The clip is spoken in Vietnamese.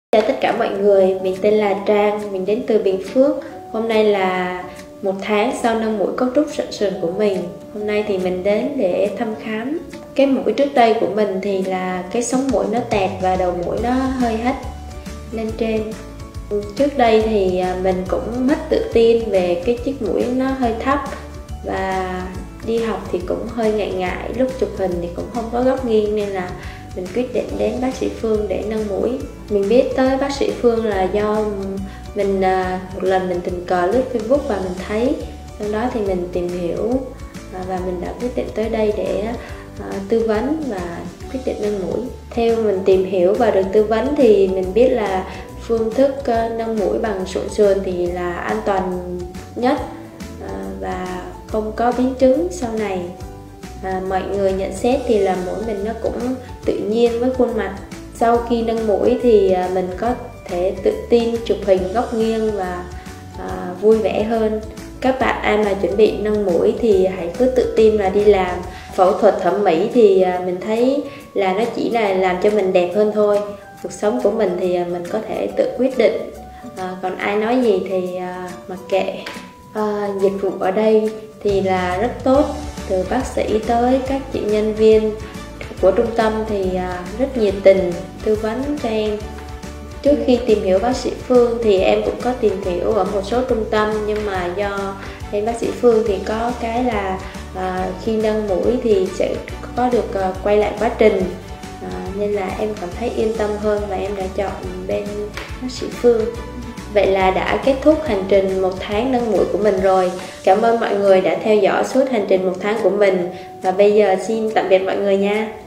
Chào tất cả mọi người, mình tên là Trang, mình đến từ Bình Phước. Hôm nay là 1 tháng sau nâng mũi cấu trúc sận sườn của mình. Hôm nay thì mình đến để thăm khám. Cái mũi trước đây của mình thì là cái sống mũi nó tẹt và đầu mũi nó hơi hất lên trên. Trước đây thì mình cũng mất tự tin về cái chiếc mũi nó hơi thấp và đi học thì cũng hơi ngại, lúc chụp hình thì cũng không có góc nghiêng nên là mình quyết định đến bác sĩ Phương để nâng mũi. Mình biết tới bác sĩ Phương là do mình một lần mình tình cờ lướt Facebook và mình thấy, sau đó thì mình tìm hiểu và mình đã quyết định tới đây để tư vấn và quyết định nâng mũi. Theo mình tìm hiểu và được tư vấn thì mình biết là phương thức nâng mũi bằng sụn sườn thì là an toàn nhất và không có biến chứng sau này. Mọi người nhận xét thì là mũi mình nó cũng tự nhiên với khuôn mặt. Sau khi nâng mũi thì mình có thể tự tin chụp hình góc nghiêng và vui vẻ hơn. Các bạn ai mà chuẩn bị nâng mũi thì hãy cứ tự tin và đi làm. Phẫu thuật thẩm mỹ thì mình thấy là nó chỉ là làm cho mình đẹp hơn thôi. Cuộc sống của mình thì mình có thể tự quyết định, còn ai nói gì thì mặc kệ. Dịch vụ ở đây thì là rất tốt, từ bác sĩ tới các chị nhân viên của trung tâm thì rất nhiệt tình tư vấn cho em. Trước khi tìm hiểu bác sĩ Phương thì em cũng có tìm hiểu ở một số trung tâm, nhưng mà do bên bác sĩ Phương thì có cái là khi nâng mũi thì sẽ có được quay lại quá trình, nên là em cảm thấy yên tâm hơn và em đã chọn bên bác sĩ Phương. Vậy là đã kết thúc hành trình 1 tháng nâng mũi của mình rồi. Cảm ơn mọi người đã theo dõi suốt hành trình 1 tháng của mình. Và bây giờ xin tạm biệt mọi người nha.